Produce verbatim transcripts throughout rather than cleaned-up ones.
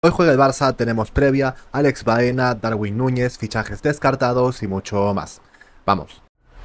Hoy juega el Barça, tenemos previa, Alex Baena, Darwin Núñez, fichajes descartados y mucho más. Vamos.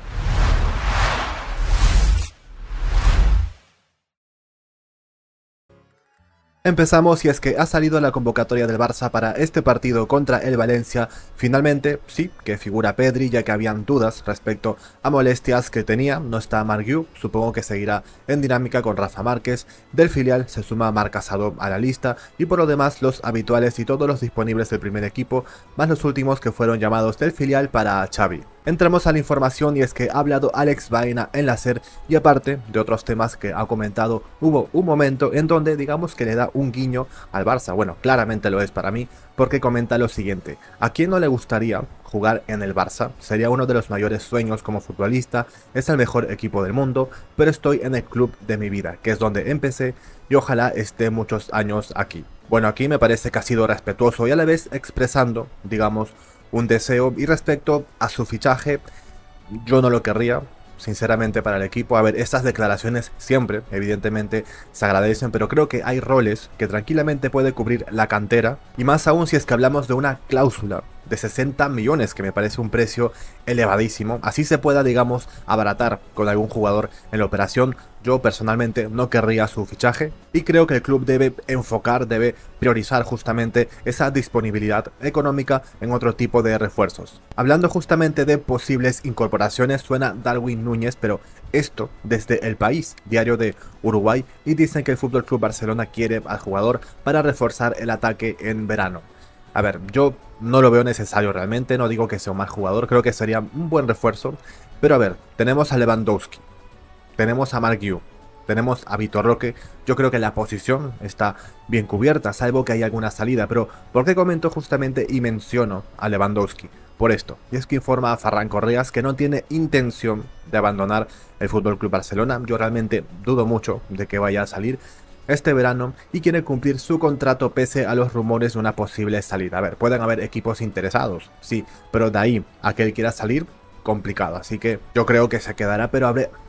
Empezamos y es que ha salido la convocatoria del Barça para este partido contra el Valencia. Finalmente, sí, que figura Pedri, ya que habían dudas respecto a molestias que tenía. No está Marc Guiu, supongo que seguirá en dinámica con Rafa Márquez. Del filial se suma Marc Casado a la lista y por lo demás los habituales y todos los disponibles del primer equipo, más los últimos que fueron llamados del filial para Xavi. Entramos a la información y es que ha hablado Alex Baena en la SER y aparte de otros temas que ha comentado, hubo un momento en donde digamos que le da un guiño al Barça. Bueno, claramente lo es para mí porque comenta lo siguiente: ¿a quién no le gustaría jugar en el Barça? Sería uno de los mayores sueños como futbolista, es el mejor equipo del mundo, pero estoy en el club de mi vida, que es donde empecé y ojalá esté muchos años aquí. Bueno, aquí me parece que ha sido respetuoso y a la vez expresando, digamos, un deseo, y respecto a su fichaje, yo no lo querría, sinceramente, para el equipo. A ver, estas declaraciones siempre, evidentemente, se agradecen, pero creo que hay roles que tranquilamente puede cubrir la cantera, y más aún si es que hablamos de una cláusula de sesenta millones, que me parece un precio elevadísimo. Así se pueda, digamos, abaratar con algún jugador en la operación. Yo personalmente no querría su fichaje y creo que el club debe enfocar, debe priorizar justamente esa disponibilidad económica en otro tipo de refuerzos. Hablando justamente de posibles incorporaciones, suena Darwin Núñez, pero esto desde El País, diario de Uruguay, y dicen que el F C Barcelona quiere al jugador para reforzar el ataque en verano. A ver, yo no lo veo necesario realmente, no digo que sea un mal jugador, creo que sería un buen refuerzo, pero a ver, tenemos a Lewandowski, tenemos a Marc Guiu, tenemos a Vitor Roque. Yo creo que la posición está bien cubierta, salvo que haya alguna salida, pero ¿por qué comento justamente y menciono a Lewandowski? Por esto, y es que informa a Ferran Correas que no tiene intención de abandonar el F C Barcelona. Yo realmente dudo mucho de que vaya a salir este verano y quiere cumplir su contrato pese a los rumores de una posible salida. A ver, pueden haber equipos interesados, sí, pero de ahí a que él quiera salir, complicado. Así que yo creo que se quedará, pero a ver,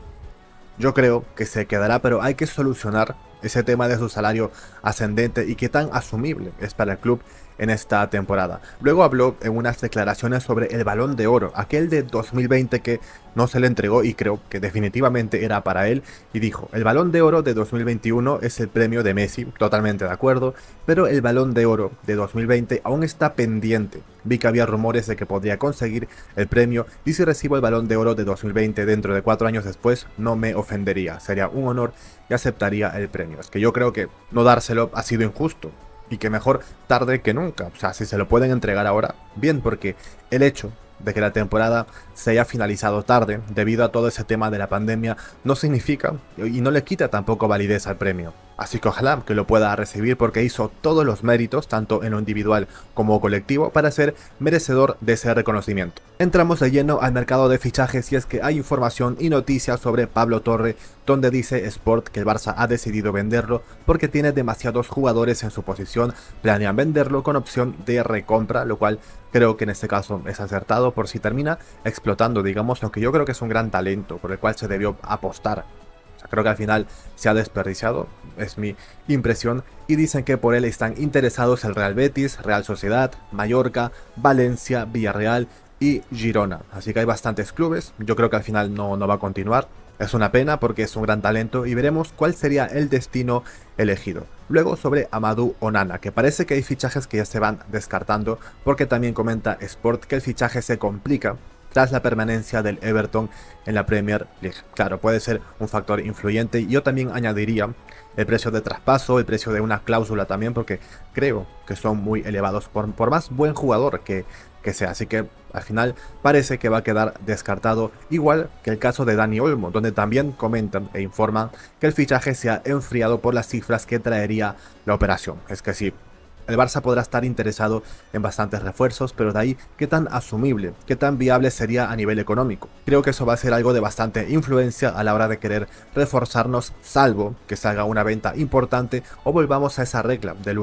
yo creo que se quedará, pero hay que solucionar ese tema de su salario ascendente y qué tan asumible es para el club en esta temporada. Luego habló en unas declaraciones sobre el Balón de Oro, aquel de dos mil veinte que no se le entregó y creo que definitivamente era para él, y dijo: el Balón de Oro de dos mil veintiuno es el premio de Messi, totalmente de acuerdo, pero el Balón de Oro de dos mil veinte aún está pendiente. Vi que había rumores de que podría conseguir el premio y si recibo el Balón de Oro de dos mil veinte dentro de cuatro años después, no me ofendería, sería un honor y aceptaría el premio. Es que yo creo que no dárselo ha sido injusto. Y que mejor tarde que nunca. O sea, si se lo pueden entregar ahora, bien, porque el hecho de que la temporada se haya finalizado tarde debido a todo ese tema de la pandemia no significa y no le quita tampoco validez al premio. Así que ojalá que lo pueda recibir porque hizo todos los méritos, tanto en lo individual como colectivo, para ser merecedor de ese reconocimiento. Entramos de lleno al mercado de fichajes y es que hay información y noticias sobre Pablo Torre, donde dice Sport que el Barça ha decidido venderlo porque tiene demasiados jugadores en su posición, planean venderlo con opción de recompra, lo cual creo que en este caso es acertado por si termina explotando, digamos, aunque yo creo que es un gran talento por el cual se debió apostar. Creo que al final se ha desperdiciado, es mi impresión, y dicen que por él están interesados el Real Betis, Real Sociedad, Mallorca, Valencia, Villarreal y Girona. Así que hay bastantes clubes, yo creo que al final no, no va a continuar. Es una pena porque es un gran talento y veremos cuál sería el destino elegido. Luego sobre Amadou Onana, que parece que hay fichajes que ya se van descartando porque también comenta Sport que el fichaje se complica tras la permanencia del Everton en la Premier League. Claro, puede ser un factor influyente y yo también añadiría el precio de traspaso, el precio de una cláusula también, porque creo que son muy elevados por, por más buen jugador que, que sea. Así que al final parece que va a quedar descartado, igual que el caso de Dani Olmo, donde también comentan e informan que el fichaje se ha enfriado por las cifras que traería la operación. Es que sí, el Barça podrá estar interesado en bastantes refuerzos, pero de ahí qué tan asumible, qué tan viable sería a nivel económico. Creo que eso va a ser algo de bastante influencia a la hora de querer reforzarnos, salvo que salga una venta importante o volvamos a esa regla del uno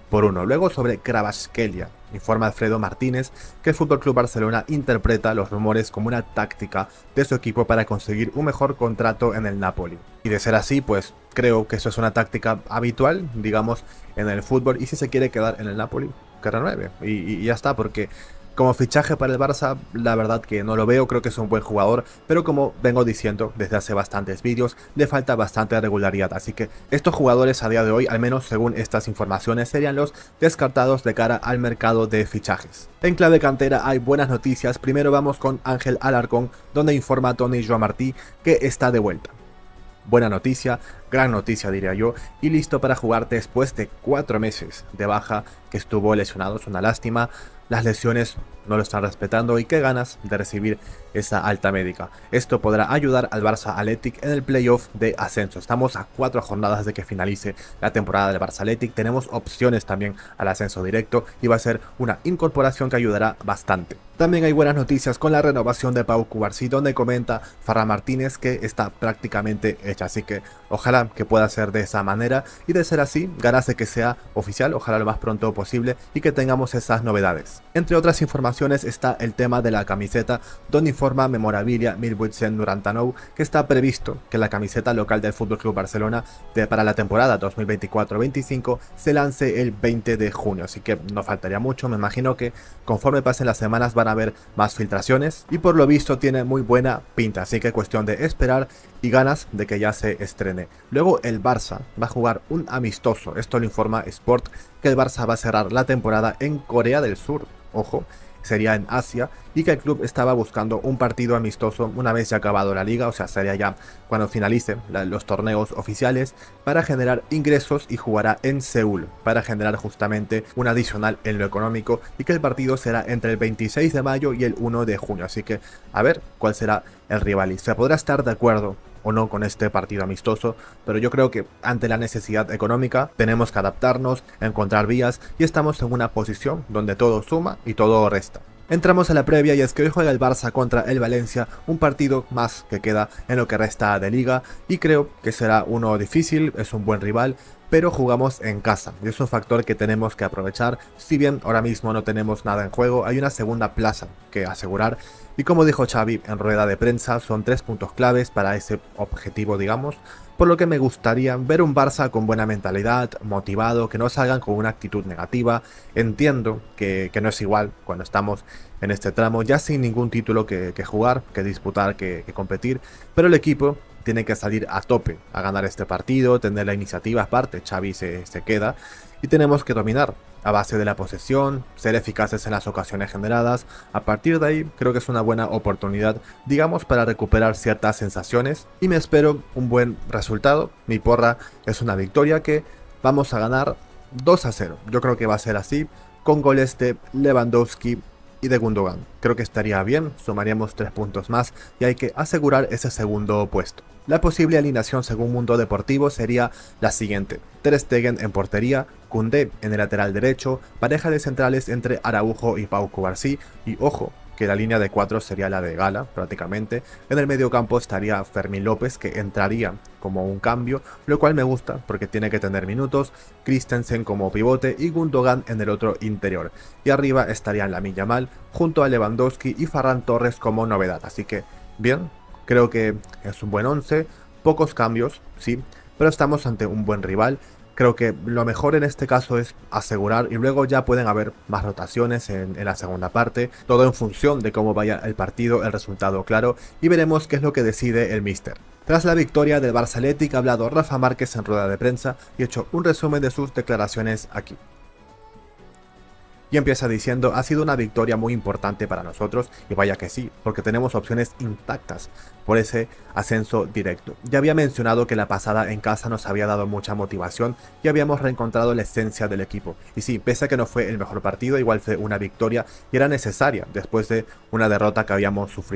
por uno. Luego sobre Kvaratskhelia, informa Alfredo Martínez que el F C Barcelona interpreta los rumores como una táctica de su equipo para conseguir un mejor contrato en el Napoli. Y de ser así, pues creo que eso es una táctica habitual, digamos, en el fútbol, y si se quiere quedar en el Napoli, que renueve, y, y ya está, porque como fichaje para el Barça, la verdad que no lo veo, creo que es un buen jugador, pero como vengo diciendo desde hace bastantes vídeos, le falta bastante regularidad, así que estos jugadores a día de hoy, al menos según estas informaciones, serían los descartados de cara al mercado de fichajes. En clave cantera hay buenas noticias. Primero vamos con Ángel Alarcón, donde informa a Tony Joan Martí que está de vuelta. Buena noticia, gran noticia diría yo, y listo para jugar después de cuatro meses de baja que estuvo lesionado. Es una lástima, las lesiones no lo están respetando y qué ganas de recibir esa alta médica. Esto podrá ayudar al Barça Athletic en el playoff de ascenso. Estamos a cuatro jornadas de que finalice la temporada del Barça Athletic, tenemos opciones también al ascenso directo y va a ser una incorporación que ayudará bastante. También hay buenas noticias con la renovación de Pau Cubarsí, donde comenta Ferran Martínez que está prácticamente hecha, así que ojalá que pueda ser de esa manera, y de ser así, ganas de que sea oficial, ojalá lo más pronto posible y que tengamos esas novedades. Entre otras informaciones está el tema de la camiseta, donde informa Memorabilia Milbuitsen Nurantanov que está previsto que la camiseta local del F C Barcelona de, para la temporada dos mil veinticuatro veinticinco se lance el veinte de junio, así que no faltaría mucho. Me imagino que conforme pasen las semanas van a haber más filtraciones y por lo visto tiene muy buena pinta, así que cuestión de esperar y ganas de que ya se estrene. Luego el Barça va a jugar un amistoso, esto lo informa Sport, que el Barça va a cerrar la temporada en Corea del Sur, ojo, sería en Asia, y que el club estaba buscando un partido amistoso una vez ya acabado la liga, o sea, sería ya cuando finalicen los torneos oficiales, para generar ingresos, y jugará en Seúl para generar justamente un adicional en lo económico, y que el partido será entre el veintiséis de mayo y el uno de junio, así que a ver cuál será el rival, y se podrá estar de acuerdo o no con este partido amistoso, pero yo creo que ante la necesidad económica tenemos que adaptarnos, encontrar vías, y estamos en una posición donde todo suma y todo resta. Entramos a la previa y es que hoy juega el Barça contra el Valencia, un partido más que queda en lo que resta de liga, y creo que será uno difícil, es un buen rival, pero jugamos en casa y es un factor que tenemos que aprovechar. Si bien ahora mismo no tenemos nada en juego, hay una segunda plaza que asegurar, y como dijo Xavi en rueda de prensa, son tres puntos claves para ese objetivo, digamos, por lo que me gustaría ver un Barça con buena mentalidad, motivado, que no salgan con una actitud negativa. Entiendo que, que no es igual cuando estamos en este tramo, ya sin ningún título que, que jugar, que disputar, que, que competir, pero el equipo tiene que salir a tope a ganar este partido, tener la iniciativa. Aparte, Xavi se, se queda y tenemos que dominar a base de la posesión, ser eficaces en las ocasiones generadas. A partir de ahí creo que es una buena oportunidad, digamos, para recuperar ciertas sensaciones, y me espero un buen resultado. Mi porra es una victoria que vamos a ganar dos a cero, yo creo que va a ser así, con goles de Lewandowski y de Gundogan. Creo que estaría bien, sumaríamos tres puntos más y hay que asegurar ese segundo puesto. La posible alineación según Mundo Deportivo sería la siguiente: Ter Stegen en portería, Koundé en el lateral derecho, pareja de centrales entre Araujo y Pau Cubarsí, y ojo, que la línea de cuatro sería la de Gala prácticamente. En el medio campo estaría Fermín López, que entraría como un cambio, lo cual me gusta porque tiene que tener minutos, Christensen como pivote y Gundogan en el otro interior. Y arriba estarían Lamine Yamal junto a Lewandowski y Ferran Torres como novedad, así que bien, creo que es un buen once, pocos cambios, sí, pero estamos ante un buen rival. Creo que lo mejor en este caso es asegurar, y luego ya pueden haber más rotaciones en, en la segunda parte, todo en función de cómo vaya el partido, el resultado claro, y veremos qué es lo que decide el míster. Tras la victoria del Barça Athletic ha hablado Rafa Márquez en rueda de prensa y hecho un resumen de sus declaraciones aquí. Y empieza diciendo: ha sido una victoria muy importante para nosotros, y vaya que sí, porque tenemos opciones intactas por ese ascenso directo. Ya había mencionado que la pasada en casa nos había dado mucha motivación y habíamos reencontrado la esencia del equipo. Y sí, pese a que no fue el mejor partido, igual fue una victoria y era necesaria después de una derrota que habíamos sufrido.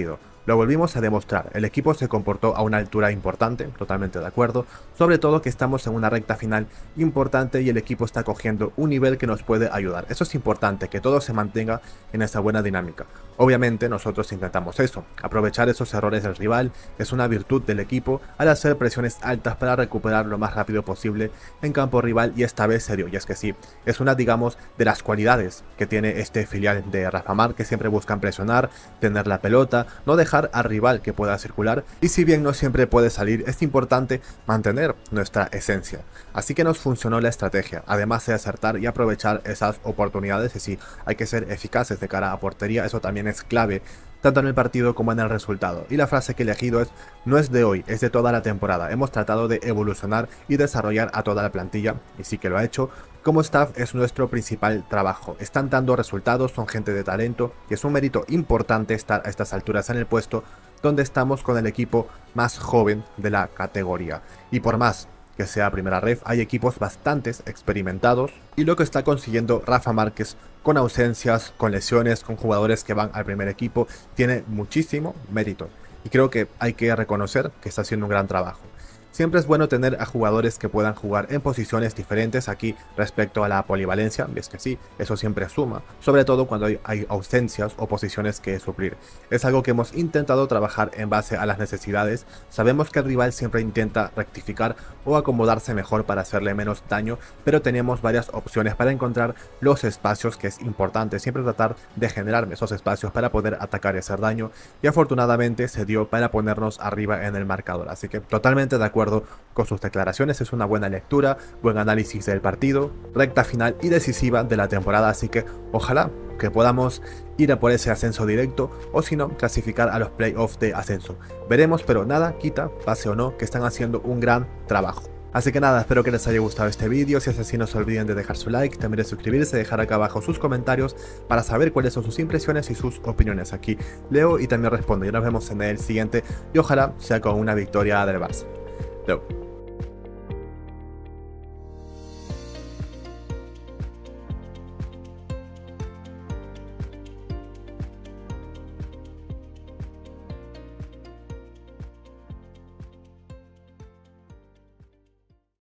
Lo volvimos a demostrar, el equipo se comportó a una altura importante, totalmente de acuerdo, sobre todo que estamos en una recta final importante y el equipo está cogiendo un nivel que nos puede ayudar. Eso es importante, que todo se mantenga en esa buena dinámica. Obviamente nosotros intentamos eso, aprovechar esos errores del rival, es una virtud del equipo al hacer presiones altas para recuperar lo más rápido posible en campo rival y esta vez se dio, y es que sí, es una digamos de las cualidades que tiene este filial de Rafa Mar, que siempre buscan presionar, tener la pelota, no dejar al rival que pueda circular, y si bien no siempre puede salir, es importante mantener nuestra esencia. Así que nos funcionó la estrategia, además de acertar y aprovechar esas oportunidades, y sí, hay que ser eficaces de cara a portería, eso también es clave, tanto en el partido como en el resultado. Y la frase que he elegido es: no es de hoy, es de toda la temporada. Hemos tratado de evolucionar y desarrollar a toda la plantilla, y sí que lo ha hecho. Como staff es nuestro principal trabajo. Están dando resultados, son gente de talento, y es un mérito importante estar a estas alturas en el puesto donde estamos con el equipo más joven de la categoría. Y por más que sea primera ref, hay equipos bastante experimentados, y lo que está consiguiendo Rafa Márquez con ausencias, con lesiones, con jugadores que van al primer equipo, tiene muchísimo mérito, y creo que hay que reconocer que está haciendo un gran trabajo. Siempre es bueno tener a jugadores que puedan jugar en posiciones diferentes aquí respecto a la polivalencia, y es que sí, eso siempre suma, sobre todo cuando hay, hay ausencias o posiciones que suplir. Es algo que hemos intentado trabajar en base a las necesidades, sabemos que el rival siempre intenta rectificar o acomodarse mejor para hacerle menos daño, pero tenemos varias opciones para encontrar los espacios, que es importante siempre tratar de generar esos espacios para poder atacar y hacer daño, y afortunadamente se dio para ponernos arriba en el marcador, así que totalmente de acuerdo con sus declaraciones, es una buena lectura, buen análisis del partido, recta final y decisiva de la temporada, así que ojalá que podamos ir a por ese ascenso directo, o si no, clasificar a los playoffs de ascenso. Veremos, pero nada quita, pase o no, que están haciendo un gran trabajo. Así que nada, espero que les haya gustado este vídeo, si es así no se olviden de dejar su like, también de suscribirse, dejar acá abajo sus comentarios para saber cuáles son sus impresiones y sus opiniones. Aquí leo y también respondo, y nos vemos en el siguiente, y ojalá sea con una victoria del Barça. Luego.